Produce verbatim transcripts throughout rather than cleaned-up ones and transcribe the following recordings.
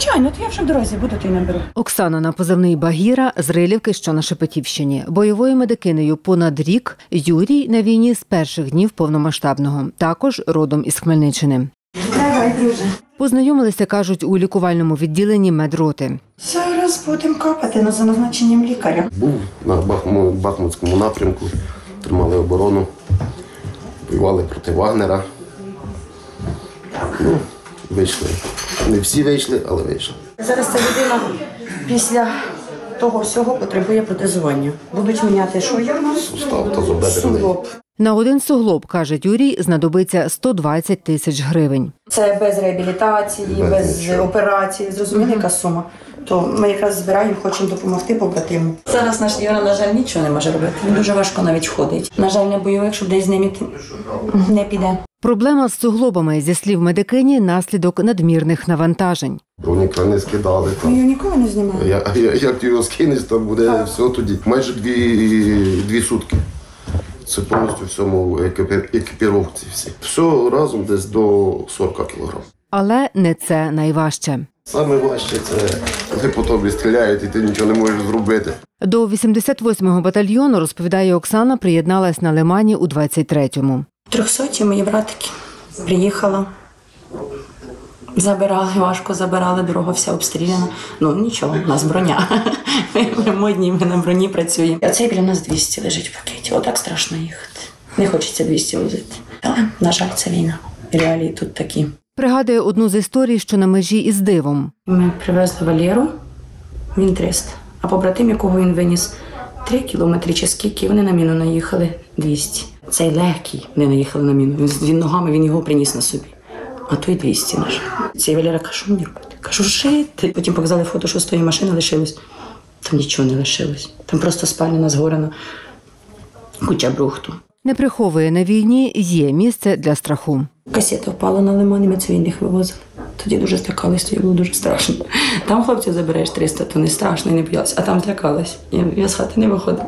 Звичайно, то я вже в дорозі буду, то й наберу. Оксана на позивний Багіра з Рилівки, що на Шепетівщині. Бойовою медикинею понад рік, Юрій на війні з перших днів повномасштабного. Також родом із Хмельниччини. Давай, друже. Познайомилися, кажуть, у лікувальному відділенні медроти. Зараз будемо капати за назначенням лікаря. Був на Бахмутському напрямку, тримали оборону, воювали проти Вагнера. Ну, вийшли. Не всі вийшли, але вийшли. Зараз ця людина після того всього потребує протезування. Будуть міняти, що є в нас? Сустав тазобедрений. На один суглоб, каже Юрій, знадобиться сто двадцять тисяч гривень. Це без реабілітації, без, без операції. Зрозуміли, яка сума? То ми якраз збираємо, хочемо допомогти побратиму. Зараз наш Юра, на жаль, нічого не може робити. Він дуже важко навіть ходить. На жаль, не бойовик, щоб десь з ним не піде. Проблема з суглобами, зі слів медикині, наслідок надмірних навантажень. Бронекрани скидали. Ми його ніколи не знімали. Я, я, як ти його скинеш, там буде так. Все тоді. Майже дві, дві сутки. Це повністю всьому екіпіровці всі. Все разом десь до сорока кілограм. Але не це найважче. Саме важче – це коли по тобі стріляють і ти нічого не можеш зробити. До вісімдесят восьмого батальйону, розповідає Оксана, приєдналась на Лимані у двадцять третьому. Трьохсоті мої братики. Приїхала, забирали, важко забирали, дорога вся обстріляна. Ну нічого, у нас броня. Ми модні, ми на броні працюємо. А цей біля нас двісті лежить в пакеті. Отак страшно їхати. Не хочеться двісті возити. Але, на жаль, це війна. Реалії тут такі. Пригадує одну з історій, що на межі із дивом. Ми привезли Валеру, він триста. А побратим, якого він виніс три кілометри чи скільки, вони на міну наїхали двісті. Цей легкий, вони наїхали на міну. Він, він ногами, він його приніс на собі. А той двісті наш. Цей Валера каже, що мені робити? Кажу, жити. Потім показали фото, що з тої машини лишилось. Там нічого не лишилось. Там просто спалена, згорена куча брухту. Не приховує, на війні є місце для страху. Касета впала на Лиман, і ми цивільних вивозили. Тоді дуже злякалась, тоді було дуже страшно. Там хлопців забереш триста, то не страшно і не боялась. А там злякалась. Я, я з хати не виходила.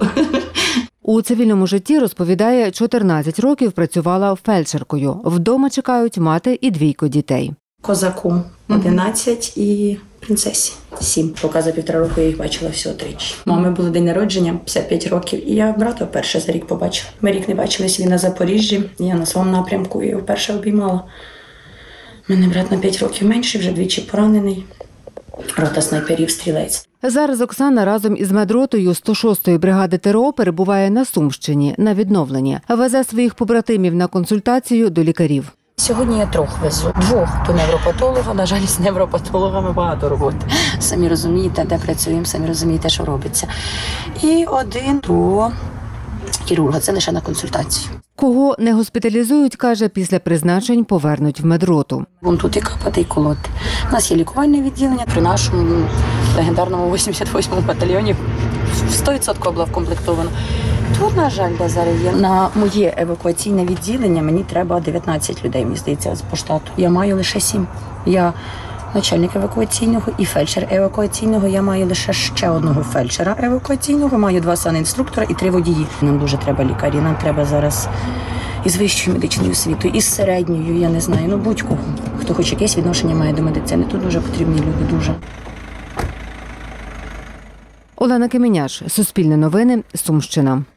У цивільному житті, розповідає, чотирнадцять років працювала фельдшеркою. Вдома чекають мати і двійко дітей. Козаку одинадцять і принцесі сім. Поки за півтора року я їх бачила всього тричі. Мами було день народження, п'ятдесят п'ять років, і я брата вперше за рік побачила. Ми рік не бачились, він на Запоріжжі, я на своєму напрямку, і вперше обіймала. Мене брат на п'ять років менший, вже двічі поранений. Рота снайперів, стрілець. Зараз Оксана разом із медротою сто шостої бригади ТРО перебуває на Сумщині на відновленні. Везе своїх побратимів на консультацію до лікарів. Сьогодні я трьох везу. Двох до невропатолога. На жаль, з невропатологами багато роботи. Самі розумієте, де працюємо, самі розумієте, що робиться. І один до хірурга. Це лише на консультацію. Кого не госпіталізують, каже, після призначень повернуть в медроту. Вон тут і капати, і колоти. У нас є лікувальне відділення. При нашому легендарному вісімдесят восьмому батальйоні сто відсотків була вкомплектована. Тут, на жаль, де зараз є. На моє евакуаційне відділення мені треба дев'ятнадцять людей, мені здається, по штату. Я маю лише сім. Я начальник евакуаційного і фельдшер евакуаційного. Я маю лише ще одного фельдшера евакуаційного, маю два санінструктора і три водії. Нам дуже треба лікарі, нам треба зараз із вищою медичною освітою, із середньою, я не знаю, ну будь-кого, хто хоч якесь відношення має до медицини. Тут дуже потрібні люди, дуже. Олена Кеменяш, Суспільне новини, Сумщина.